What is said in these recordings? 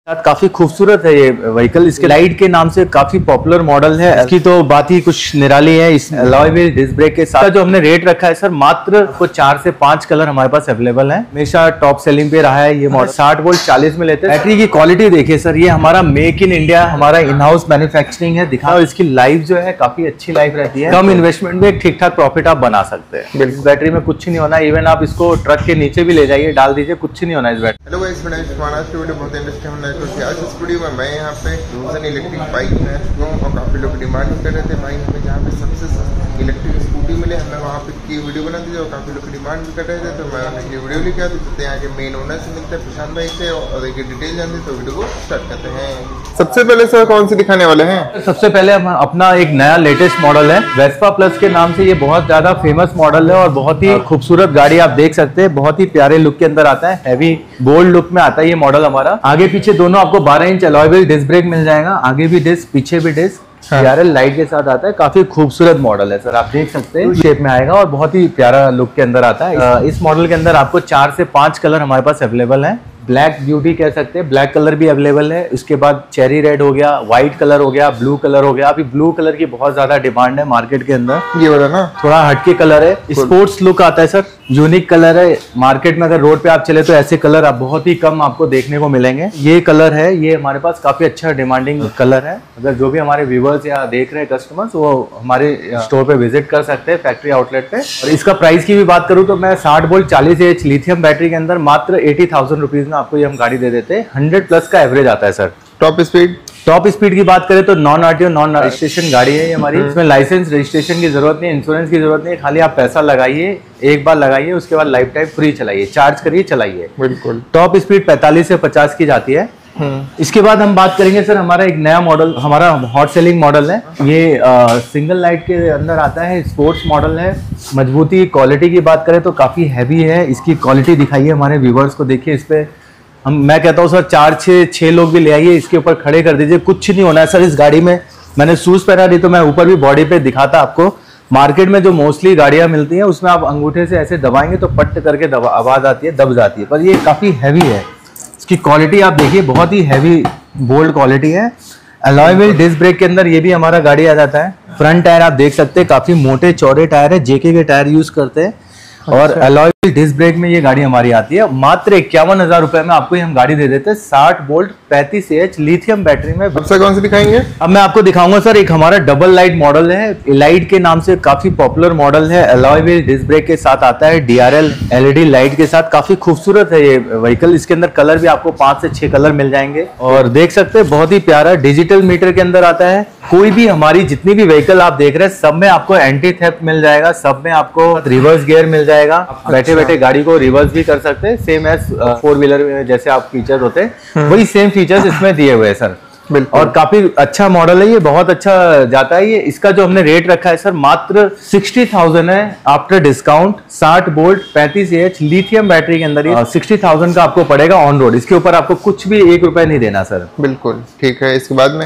काफी खूबसूरत है ये व्हीकल। इसके लाइट के नाम से काफी पॉपुलर मॉडल है। इसकी तो बात ही कुछ निराली है। इस अलॉय व्हील डिस्क ब्रेक के साथ जो हमने रेट रखा है सर, मात्र को 4 से 5 कलर हमारे पास अवेलेबल है। हमेशा टॉप सेलिंग पे रहा है ये मॉडल। 60 वोल्ट 40 में लेते हैं। बैटरी की क्वालिटी देखिए सर, ये हमारा मेक इन इंडिया, हमारा इन हाउस मैन्युफैक्चरिंग है। दिखा, और इसकी लाइफ जो है काफी अच्छी लाइफ रहती है। कम इन्वेस्टमेंट में ठीक ठाक प्रॉफिट आप बना सकते हैं। इस बैटरी में कुछ नहीं होना। इवन आप इसको ट्रक के नीचे भी ले जाइए, डाल दीजिए, कुछ नहीं होना इस बैटरी। हेलो गाइस, बहुत इंटरेस्टिंग है। मैं यहाँ पे रोजन इलेक्ट्रिक बाइक में चुका हूँ और काफ़ी लोग डिमांड कर रहे थे भाई हमें जहाँ पे सबसे सस्ती इलेक्ट्रिक स्कूटी मिले, हमें वहाँ पे की वीडियो बना दी और काफ़ी लोग डिमांड भी कर रहे थे, तो मैं ये वीडियो लेके आती। तो यहाँ के मेन ओनर से मिलते हैं, प्रशांत भाई से, और एक डिटेल जानते, तो वीडियो को स्टार्ट करते हैं। सबसे पहले सर कौन सी दिखाने वाले हैं? सबसे पहले हम अपना एक नया लेटेस्ट मॉडल है, वेस्पा प्लस के नाम से। ये बहुत ज्यादा फेमस मॉडल है और बहुत ही खूबसूरत गाड़ी आप देख सकते हैं। बहुत ही प्यारे लुक के अंदर आता है, हैवी बोल्ड लुक में आता है ये मॉडल हमारा। आगे पीछे दोनों आपको 12 inch alloy wheel disc brake मिल जाएगा। आगे भी डिस्क, पीछे भी डिस्क, डीआरएल लाइट के साथ आता है। काफी खूबसूरत मॉडल है सर, आप देख सकते हैं। शेप में आएगा और बहुत ही प्यारा लुक के अंदर आता है। इस मॉडल के अंदर आपको 4 से 5 कलर हमारे पास अवेलेबल है। ब्लैक ब्यूटी कह सकते हैं, ब्लैक कलर भी अवेलेबल है। उसके बाद चेरी रेड हो गया, व्हाइट कलर हो गया, ब्लू कलर हो गया। अभी ब्लू कलर की बहुत ज्यादा डिमांड है मार्केट के अंदर। ये वाला ना थोड़ा हटके कलर है, स्पोर्ट्स लुक आता है सर, यूनिक कलर है। मार्केट में अगर रोड पे आप चले तो ऐसे कलर आप बहुत ही कम आपको देखने को मिलेंगे। ये कलर है, ये हमारे पास काफी अच्छा डिमांडिंग कलर है। अगर जो भी हमारे व्यूवर्स या देख रहे हैं कस्टमर्स, वो हमारे स्टोर पे विजिट कर सकते हैं, फैक्ट्री आउटलेट पे। और इसका प्राइस की भी बात करूँ तो मैं 60 वोल्ट 40 एच लिथियम बैटरी के अंदर मात्र 80,000 रुपीज में आपको ये हम गाड़ी दे देते हैं। 100 प्लस का एवरेज आता है सर। टॉप स्पीड की बात करें तो नॉन आरटीओ नॉन रजिस्ट्रेशन गाड़ी है ये हमारी। इसमें लाइसेंस रजिस्ट्रेशन की जरूरत नहीं, इंश्योरेंस की जरूरत नहीं। खाली आप पैसा लगाइए, एक बार लगाइए, उसके बाद लाइफ टाइम फ्री चलाइए, चार्ज करिए, चलाइए। बिल्कुल। टॉप स्पीड 45 से 50 की जाती है। इसके बाद हम बात करेंगे सर, हमारा एक नया मॉडल, हमारा हॉट सेलिंग मॉडल है ये। सिंगल लाइट के अंदर आता है, स्पोर्ट्स मॉडल है। मजबूती क्वालिटी की बात करें तो काफी हैवी है। इसकी क्वालिटी दिखाइए हमारे व्यूवर्स को, देखिए इस पे मैं कहता हूँ सर 4-6 लोग भी ले आइए, इसके ऊपर खड़े कर दीजिए, कुछ नहीं होना है सर इस गाड़ी में। मैंने शूज पहना नहीं तो मैं ऊपर भी बॉडी पे दिखाता आपको। मार्केट में जो मोस्टली गाड़ियां मिलती हैं उसमें आप अंगूठे से ऐसे दबाएंगे तो पट करके आवाज आती है, दब जाती है, पर ये काफी हैवी है। इसकी क्वालिटी आप देखिए, बहुत ही हैवी बोल्ड क्वालिटी है। अलॉय व्हील डिस्क ब्रेक के अंदर ये भी हमारा गाड़ी आ जाता है। फ्रंट टायर आप देख सकते हैं, काफी मोटे चौड़े टायर है, जेके के टायर यूज करते हैं। और अलॉय व्हील डिस्क ब्रेक में ये गाड़ी हमारी आती है। मात्र 51,000 रुपए में आपको ये हम गाड़ी दे देते हैं। 60 वोल्ट 35 एच लिथियम बैटरी में। सबसे कौन सी दिखाएंगे? अब मैं आपको दिखाऊंगा सर, एक हमारा डबल लाइट मॉडल है, लाइट के नाम से काफी पॉपुलर मॉडल है। अलॉय व्हील डिस्क ब्रेक के साथ आता है, डीआरएल एलईडी लाइट के साथ। काफी खूबसूरत है ये व्हीकल। इसके अंदर कलर भी आपको 5 से 6 कलर मिल जाएंगे। और देख सकते हैं बहुत ही प्यारा डिजिटल मीटर के अंदर आता है। कोई भी हमारी जितनी भी व्हीकल आप देख रहे हैं सब में आपको एंटी थेफ्ट मिल जाएगा, सब में आपको रिवर्स गियर मिल जाएगा। बैठे बैठे गाड़ी को रिवर्स भी कर सकते हैं, सेम एज 4 व्हीलर में जैसे आप फीचर होते हैं वही सेम फीचर्स इसमें दिए हुए हैं सर। और काफी अच्छा मॉडल है ये, बहुत अच्छा जाता है ये। इसका जो हमने रेट रखा है सर, मात्र 60,000 है after discount. 60 volt 35 H lithium battery के अंदर 60,000 का आपको पड़ेगा ऑन रोड। इसके ऊपर आपको कुछ भी 1 रुपया नहीं देना सर। बिल्कुल ठीक है। इसके बाद में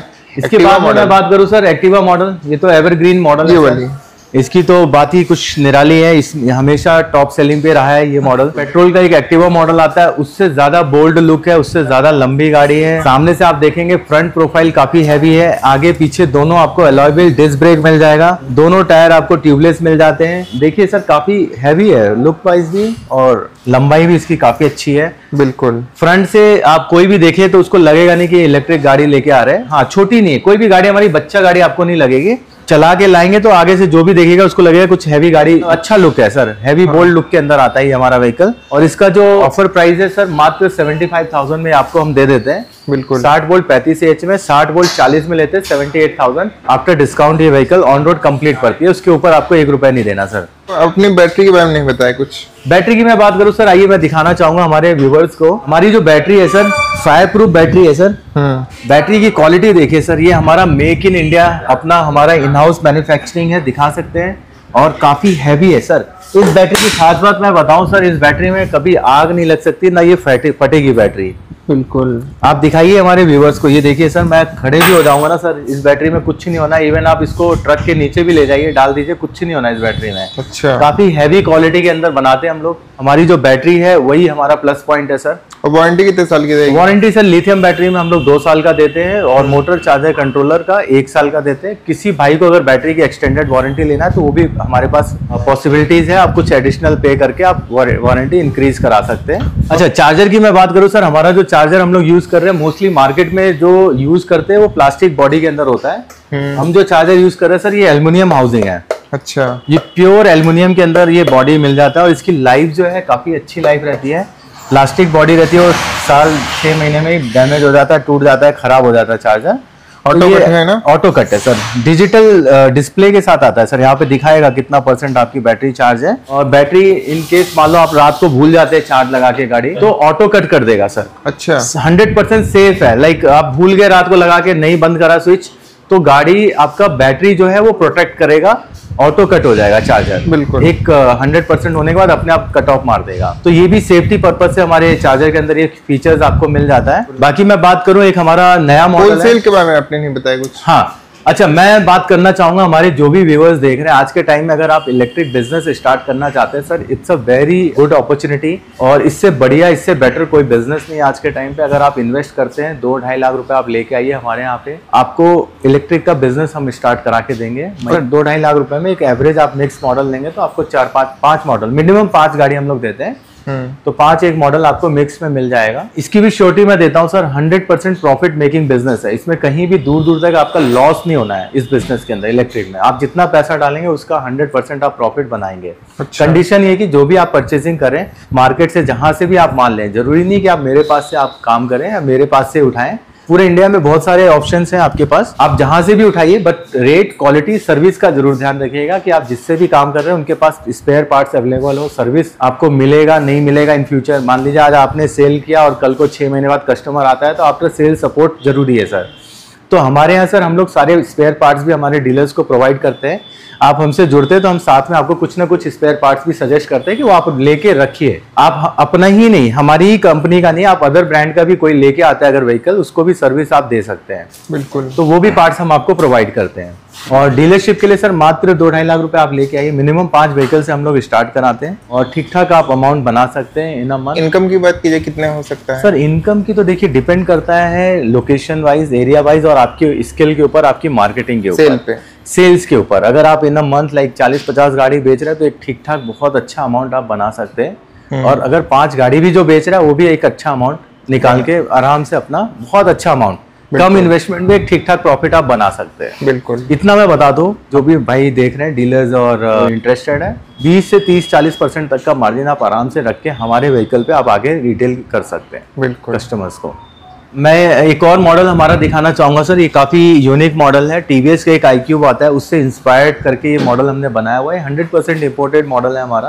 मैं बात करूँ सर, एक्टिवा मॉडल, ये तो एवरग्रीन मॉडल है। इसकी तो बात ही कुछ निराली है। इस हमेशा टॉप सेलिंग पे रहा है ये मॉडल। पेट्रोल का एक एक्टिवा मॉडल आता है, उससे ज्यादा बोल्ड लुक है, उससे ज्यादा लंबी गाड़ी है। सामने से आप देखेंगे फ्रंट प्रोफाइल काफी हैवी है। आगे पीछे दोनों आपको अलॉय व्हील डिस्क ब्रेक मिल जाएगा। दोनों टायर आपको ट्यूबलेस मिल जाते हैं। देखिए सर काफी हैवी है लुक वाइज भी, और लंबाई भी इसकी काफी अच्छी है। बिल्कुल। फ्रंट से आप कोई भी देखे तो उसको लगेगा नहीं कि इलेक्ट्रिक गाड़ी लेके आ रहे हैं। हाँ, छोटी नहीं है, कोई भी गाड़ी हमारी बच्चा गाड़ी आपको नहीं लगेगी। चला के लाएंगे तो आगे से जो भी देखेगा उसको लगेगा कुछ हैवी गाड़ी। अच्छा लुक है सर, हैवी बोल्ड लुक के अंदर आता है हमारा व्हीकल। और इसका जो ऑफर प्राइस है सर, मात्र 75,000 में आपको हम दे देते हैं। बिल्कुल। 60 वोल्ट 35 एच में, 60 वोल्ट 40 में लेते हैं 78,000 आफ्टर डिस्काउंट। ये व्हीकल ऑन रोड कंप्लीट पड़ती है, उसके ऊपर आपको 1 रुपया नहीं देना सर। अपनी बैटरी के बारे में नहीं बताया कुछ? बैटरी की मैं बात करूं सर, आइए मैं दिखाना चाहूंगा हमारे व्यूवर्स को। हमारी जो बैटरी है सर, फायर प्रूफ बैटरी है सर। बैटरी की क्वालिटी देखिए सर, ये हमारा मेक इन इंडिया, अपना हमारा इन हाउस मैन्युफैक्चरिंग है, दिखा सकते हैं। और काफी हैवी है सर। इस बैटरी की खास बात मैं बताऊं सर, इस बैटरी में कभी आग नहीं लग सकती, ना ये फटेगी बैटरी। बिल्कुल। आप दिखाइए हमारे व्यूवर्स को, ये देखिए सर, मैं खड़े भी हो जाऊंगा ना सर, इस बैटरी में कुछ नहीं होना। इवन आप इसको ट्रक के नीचे भी ले जाइए, डाल दीजिए, कुछ नहीं होना इस बैटरी में। अच्छा। काफी हैवी क्वालिटी के अंदर बनाते हैं हम लोग। हमारी जो बैटरी है वही हमारा प्लस पॉइंट है सर। और वारंटी कितने साल की रहेगी? वारंटी सर लिथियम बैटरी में हम लोग 2 साल का देते हैं और मोटर चार्जर कंट्रोलर का 1 साल का देते हैं। किसी भाई को अगर बैटरी की एक्सटेंडेड वारंटी लेना है तो वो भी हमारे पास पॉसिबिलिटीज है, आप कुछ एडिशनल पे करके आप वारंटी इंक्रीज करा सकते हैं। अच्छा, चार्जर की मैं बात करूँ सर, हमारा जो चार्जर हम लोग यूज कर रहे हैं मोस्टली मार्केट में जो यूज करते हैं वो प्लास्टिक बॉडी के अंदर होता है। हम जो चार्जर यूज कर रहे हैं सर ये एल्युमिनियम हाउसिंग है। अच्छा, ये प्योर एल्युमिनियम के अंदर ये बॉडी मिल जाता है और इसकी लाइफ जो है काफी अच्छी लाइफ रहती है। प्लास्टिक बॉडी रहती है और साल 6 महीने में डैमेज हो जाता है, टूट जाता है, खराब हो जाता है चार्जर। ऑटो कट है ना? ऑटो कट है सर, डिजिटल डिस्प्ले के साथ आता है सर। यहाँ पे दिखाएगा कितना % आपकी बैटरी चार्ज है और बैटरी इन केस मान लो आप रात को भूल जाते हैं चार्ज लगा के गाड़ी तो ऑटो कट कर देगा सर। अच्छा, 100% सेफ है। लाइक आप भूल गए रात को लगा के नहीं बंद करा स्विच तो गाड़ी आपका बैटरी जो है वो प्रोटेक्ट करेगा, ऑटो कट हो जाएगा चार्जर। बिल्कुल, एक 100% होने के बाद अपने आप कट ऑफ मार देगा। तो ये भी सेफ्टी पर्पज से हमारे चार्जर के अंदर ये फीचर्स आपको मिल जाता है। बाकी मैं बात करूं एक हमारा नया मॉडल है। होलसेल के बारे में आपने नहीं बताया कुछ? हाँ, अच्छा, मैं बात करना चाहूंगा हमारे जो भी व्यूअर्स देख रहे हैं आज के टाइम में अगर आप इलेक्ट्रिक बिजनेस स्टार्ट करना चाहते हैं sir, it's a very good opportunity और इससे बढ़िया इससे बेटर कोई बिजनेस नहीं है आज के टाइम पे। अगर आप इन्वेस्ट करते हैं 2-2.5 लाख रुपए आप लेके आइए हमारे यहाँ पे, आपको इलेक्ट्रिक का बिजनेस हम स्टार्ट करा के देंगे। 2-2.5 लाख रुपए में एक एवरेज आप मिक्स मॉडल लेंगे तो आपको 4-5 मॉडल, मिनिमम 5 गाड़ी हम लोग देते हैं तो 5 एक मॉडल आपको मिक्स में मिल जाएगा। इसकी भी श्योरिटी मैं देता हूं सर, 100% प्रॉफिट मेकिंग बिजनेस है। इसमें कहीं भी दूर दूर तक आपका लॉस नहीं होना है। इस बिजनेस के अंदर इलेक्ट्रिक में आप जितना पैसा डालेंगे उसका 100% आप प्रॉफिट बनाएंगे। अच्छा। कंडीशन ये कि जो भी आप परचेसिंग करें मार्केट से जहां से भी आप माल लें, जरूरी नहीं कि आप मेरे पास से आप काम करें या मेरे पास से उठाएं। पूरे इंडिया में बहुत सारे ऑप्शंस हैं आपके पास, आप जहां से भी उठाइए, बट रेट, क्वालिटी, सर्विस का जरूर ध्यान रखिएगा कि आप जिससे भी काम कर रहे हैं उनके पास स्पेयर पार्ट्स अवेलेबल हो, सर्विस आपको मिलेगा नहीं मिलेगा इन फ्यूचर। मान लीजिए आज आपने सेल किया और कल को 6 महीने बाद कस्टमर आता है तो आफ्टर सेल सपोर्ट जरूरी है सर। तो हमारे यहाँ सर हम लोग सारे स्पेयर पार्ट्स भी हमारे डीलर्स को प्रोवाइड करते हैं। आप हमसे जुड़ते हैं तो हम साथ में आपको कुछ ना कुछ स्पेयर पार्ट्स भी सजेस्ट करते हैं कि वो आप लेके रखिए। आप अपना ही नहीं, हमारी ही कंपनी का नहीं, आप अदर ब्रांड का भी कोई लेके आता है अगर व्हीकल, उसको भी सर्विस आप दे सकते हैं। बिल्कुल, तो वो भी पार्ट्स हम आपको प्रोवाइड करते हैं। और डीलरशिप के लिए सर मात्र 2-2.5 लाख रुपए आप लेके आइए, मिनिमम 5 व्हीकल से हम लोग स्टार्ट कराते हैं और ठीक ठाक आप अमाउंट बना सकते हैं इन अ मंथ। इनकम की बात कीजिए, कितना हो सकता है? सर इनकम की तो देखिए डिपेंड करता है लोकेशन वाइज, एरिया वाइज और आपके स्किल के ऊपर, आपकी मार्केटिंग के ऊपर, सेल्स के ऊपर। अगर आप इन अ मंथ लाइक 40-50 गाड़ी बेच रहे हैं तो एक ठीक ठाक बहुत अच्छा अमाउंट आप बना सकते हैं। और अगर 5 गाड़ी भी जो बेच रहा है वो भी एक अच्छा अमाउंट निकाल के आराम से अपना बहुत अच्छा अमाउंट कम इन्वेस्टमेंट में एक ठीक ठाक प्रॉफिट आप बना सकते हैं। बिल्कुल, इतना मैं बता दूं, जो भी भाई देख रहे हैं डीलर्स और इंटरेस्टेड है, 20 से 30-40% तक का मार्जिन आप आराम से रख के हमारे व्हीकल पे आप आगे रिटेल कर सकते हैं बिल्कुल कस्टमर्स को। मैं एक और मॉडल हमारा दिखाना चाहूंगा सर, ये काफी यूनिक मॉडल है। टीवीएस का एक iQube आता है, उससे इंस्पायर्ड करके ये मॉडल हमने बनाया हुआ है। 100% इंपोर्टेड मॉडल है हमारा।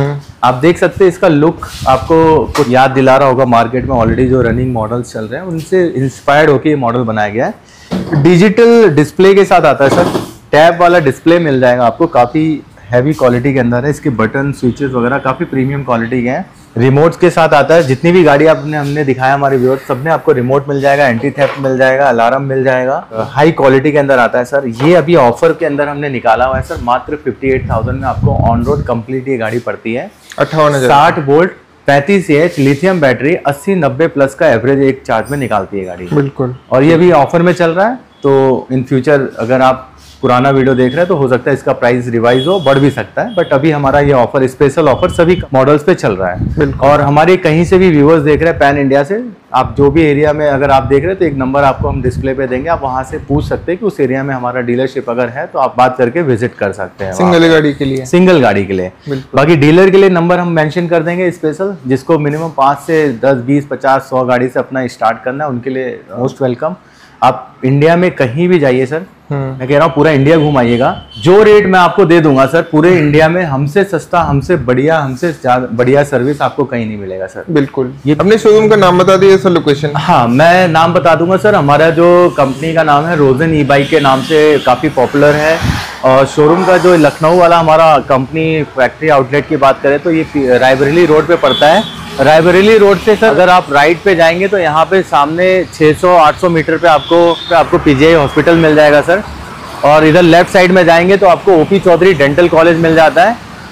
आप देख सकते हैं इसका लुक आपको कुछ याद दिला रहा होगा, मार्केट में ऑलरेडी जो रनिंग मॉडल्स चल रहे हैं उनसे इंस्पायर्ड होकर ये मॉडल बनाया गया है। डिजिटल डिस्प्ले के साथ आता है सर, टैब वाला डिस्प्ले मिल जाएगा आपको, काफी हैवी क्वालिटी के अंदर है। इसके बटन, स्विचेस वगैरह काफी प्रीमियम क्वालिटी के हैं। रिमोट के साथ आता है। जितनी भी गाड़ी आपने हमने दिखाया हमारे व्यूअर्स, सब में आपको रिमोट मिल जाएगा, एंटी थेफ्ट मिल जाएगा, अलार्म मिल जाएगा। हाई क्वालिटी के अंदर आता है सर। ये अभी ऑफर के अंदर हमने निकाला हुआ है सर, मात्र 58,000 में आपको ऑन रोड कंप्लीट ये गाड़ी पड़ती है। 58,000, 60 volt 35 AH lithium battery 80-90 plus का एवरेज एक चार्ज में निकालती है गाड़ी। बिल्कुल, और ये अभी ऑफर में चल रहा है, तो इन फ्यूचर अगर आप पुराना वीडियो देख रहे हैं तो हो सकता है इसका प्राइस रिवाइज हो, बढ़ भी सकता है, बट अभी हमारा ये ऑफर, स्पेशल ऑफर सभी मॉडल्स पे चल रहा है। और हमारे कहीं से भी व्यूअर्स देख रहे हैं पैन इंडिया से, आप जो भी एरिया में अगर आप देख रहे हैं तो एक नंबर आपको हम डिस्प्ले पे देंगे, आप वहां से पूछ सकते हैं कि उस एरिया में हमारा डीलरशिप अगर है तो आप बात करके विजिट कर सकते हैं। सिंगल गाड़ी के लिए, सिंगल गाड़ी के लिए। बाकी डीलर के लिए नंबर हम मेंशन कर देंगे स्पेशल, जिसको मिनिमम 5 से 10, 20, 50, 100 गाड़ी से अपना स्टार्ट करना है उनके लिए मोस्ट वेलकम। आप इंडिया में कहीं भी जाइए सर, मैं कह रहा हूँ पूरा इंडिया घुमाइएगा, जो रेट मैं आपको दे दूंगा सर पूरे इंडिया में हमसे सस्ता, हमसे बढ़िया, हमसे बढ़िया सर्विस आपको कहीं नहीं मिलेगा सर। बिल्कुल। ये अपने शोरूम का नाम बता दीजिए सर, लोकेशन। हाँ, मैं नाम बता दूंगा सर। हमारा जो कंपनी का नाम है रोजन ई बाइक के नाम से काफी पॉपुलर है। और शोरूम का जो लखनऊ वाला हमारा कंपनी फैक्ट्री आउटलेट की बात करें तो ये रायबरेली रोड पे पड़ता है। रायबरेली रोड से सर अगर आप राइट पे जाएंगे तो यहाँ पे सामने 600-800 मीटर पे आपको पीजीआई हॉस्पिटल मिल जाएगा सर। और इधर लेफ्ट साइड में जाएंगे तो आपको ओपी चौधरी डेंटल कॉलेज मिल जाता है।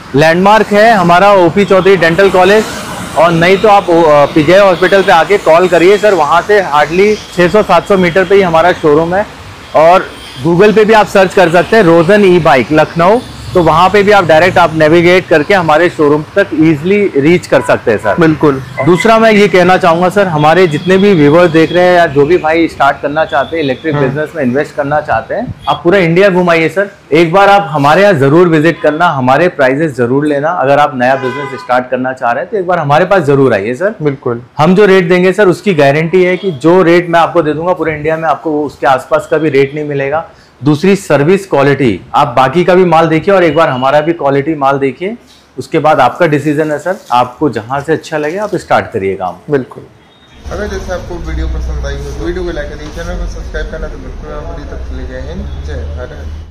लैंडमार्क है हमारा ओपी चौधरी डेंटल कॉलेज, और नहीं तो आप पीजीआई हॉस्पिटल पे आके कॉल करिए सर। वहाँ से हार्डली 600-700 मीटर पे ही हमारा शोरूम है। और गूगल पे भी आप सर्च कर सकते हैं रोजन ई बाइक लखनऊ, तो वहाँ पे भी आप डायरेक्ट आप नेविगेट करके हमारे शोरूम तक इजीली रीच कर सकते हैं सर। बिल्कुल। दूसरा मैं ये कहना चाहूँगा सर, हमारे जितने भी व्यूअर्स देख रहे हैं या जो भी भाई स्टार्ट करना चाहते हैं, इलेक्ट्रिक बिजनेस में इन्वेस्ट करना चाहते हैं, आप पूरा इंडिया घुमाइए सर। एक बार आप हमारे यहाँ जरूर विजिट करना, हमारे प्राइजेस जरूर लेना। अगर आप नया बिजनेस स्टार्ट करना चाह रहे हैं तो एक बार हमारे पास जरूर आइए सर। बिल्कुल। हम जो रेट देंगे सर उसकी गारंटी है कि जो रेट मैं आपको दे दूंगा पूरे इंडिया में आपको उसके आसपास का भी रेट नहीं मिलेगा। दूसरी सर्विस क्वालिटी, आप बाकी का भी माल देखिए और एक बार हमारा भी क्वालिटी माल देखिए, उसके बाद आपका डिसीजन है सर। आपको जहां से अच्छा लगे आप स्टार्ट करिए काम। बिल्कुल। अगर जैसे आपको वीडियो पसंद आई हो तो वीडियो को लाइक करिए, चैनल को सब्सक्राइब करना तो बिल्कुल आप तक चले जाए। जय भारत।